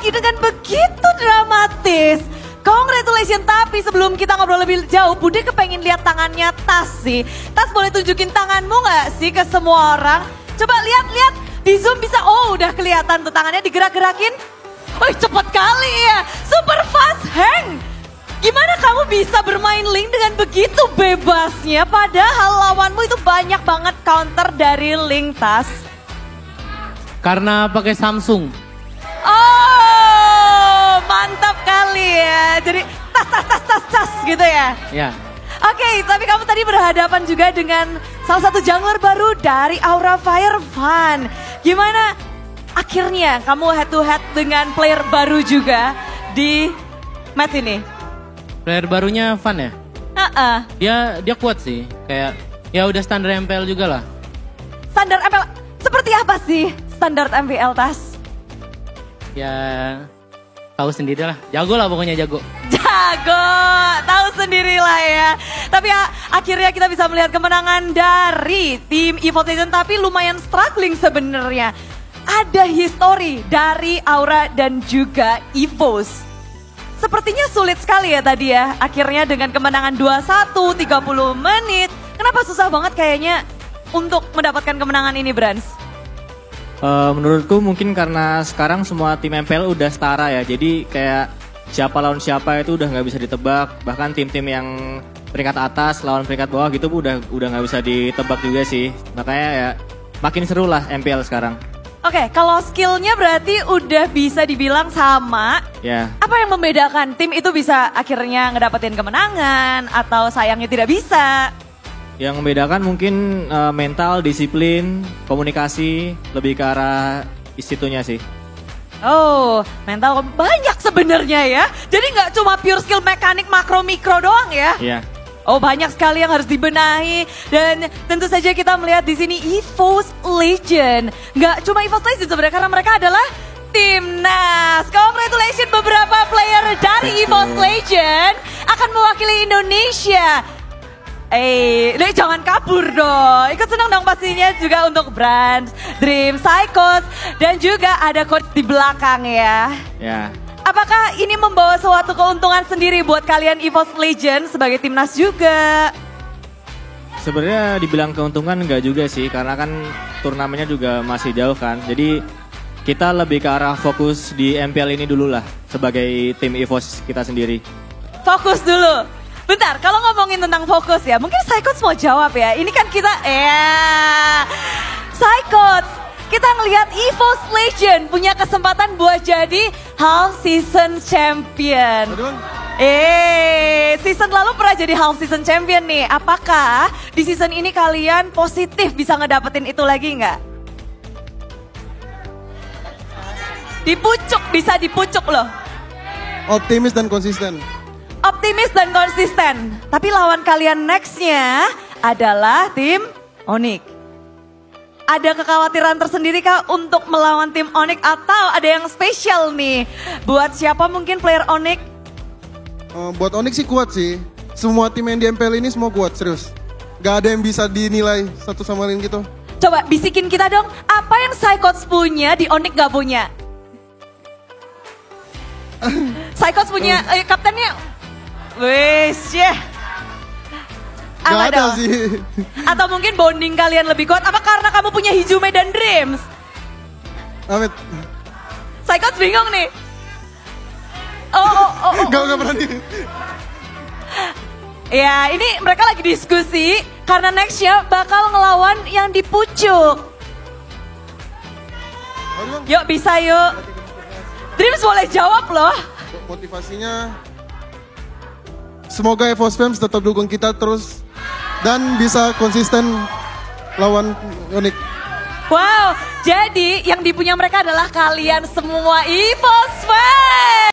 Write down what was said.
lagi dengan begitu dramatis. Congratulations, tapi sebelum kita ngobrol lebih jauh, Bude kepengen lihat tangannya Tas sih. Tas boleh tunjukin tanganmu nggak sih ke semua orang? Coba lihat-lihat, di zoom bisa, oh udah kelihatan tuh tangannya digerak-gerakin. Wih cepet kali ya, super fast hang. Gimana kamu bisa bermain Link dengan begitu bebasnya, padahal lawanmu itu banyak banget counter dari Link, Tas? Karena pakai Samsung. Oh, mantap kali ya. Jadi tas gitu ya. Ya. Oke, tapi kamu tadi berhadapan juga dengan salah satu jungler baru dari Aura Fire Fun. Gimana akhirnya kamu head to head dengan player baru juga di match ini? Player barunya Fun ya? Dia kuat sih. Kayak ya udah standar MPL juga lah. Standar MPL seperti apa sih standar MPL, Tas? Ya tahu sendiri lah, jago lah pokoknya jago. Jago, tahu sendirilah ya. Tapi ya, akhirnya kita bisa melihat kemenangan dari tim EVOS Legends, tapi lumayan struggling sebenarnya. Ada histori dari Aura dan juga EVOS. Sepertinya sulit sekali ya tadi ya, akhirnya dengan kemenangan 2-1, 30 menit. Kenapa susah banget kayaknya untuk mendapatkan kemenangan ini, Brans? Menurutku mungkin karena sekarang semua tim MPL udah setara ya, jadi kayak siapa lawan siapa itu udah nggak bisa ditebak. Bahkan tim-tim yang peringkat atas lawan peringkat bawah gitu udah nggak bisa ditebak juga sih. Makanya ya makin seru lah MPL sekarang. Oke, kalau skillnya berarti udah bisa dibilang sama. Ya. Apa yang membedakan tim itu bisa akhirnya ngedapetin kemenangan atau sayangnya tidak bisa? Yang membedakan mungkin mental, disiplin, komunikasi, lebih ke arah isitunya sih. Oh, mental banyak sebenarnya ya. Jadi nggak cuma pure skill mekanik makro mikro doang ya. Iya. Oh, banyak sekali yang harus dibenahi. Dan tentu saja kita melihat di sini EVOS Legends. Nggak cuma EVOS Legends sebenarnya, karena mereka adalah timnas. Congratulations, beberapa player dari EVOS Legends akan mewakili Indonesia. Jangan kabur dong. Ikut senang dong pastinya juga untuk Brans, Dream, Psychos, dan juga ada coach di belakang ya. Ya. Apakah ini membawa suatu keuntungan sendiri buat kalian EVOS Legends sebagai timnas juga? Sebenarnya dibilang keuntungan enggak juga sih, karena kan turnamennya juga masih jauh kan. Jadi kita lebih ke arah fokus di MPL ini dulu lah sebagai tim EVOS kita sendiri. Fokus dulu. Bentar, kalau ngomongin tentang fokus ya, mungkin Psychos mau jawab ya. Ini kan kita, Psychos, kita ngelihat EVOS Legends punya kesempatan buat jadi half season champion. Season lalu pernah jadi half season champion nih. Apakah di season ini kalian positif bisa ngedapetin itu lagi nggak? Dipucuk, bisa dipucuk loh. Optimis dan konsisten. Optimis dan konsisten. Tapi lawan kalian nextnya adalah tim Onyx. Ada kekhawatiran tersendiri kah untuk melawan tim Onyx atau ada yang spesial nih? Buat siapa mungkin player Onyx? Buat Onyx sih kuat sih. Semua tim yang di MPL ini semua kuat, serius. Gak ada yang bisa dinilai satu sama lain gitu. Coba bisikin kita dong, apa yang Psychos punya di Onyx gak punya? Psychos punya, kaptennya... Wes ya. Gak ada sih. Atau mungkin bonding kalian lebih kuat. Apa karena kamu punya Hizume dan Dreams? Amit. Psychos bingung nih. Gak berani. Ya ini mereka lagi diskusi. Karena nextnya bakal ngelawan yang dipucuk. Yuk bisa yuk. Dreams boleh jawab loh. Motivasinya, semoga EVOS Fans tetap dukung kita terus dan bisa konsisten lawan Onyx. Wow, jadi yang dipunya mereka adalah kalian semua EVOS Fans.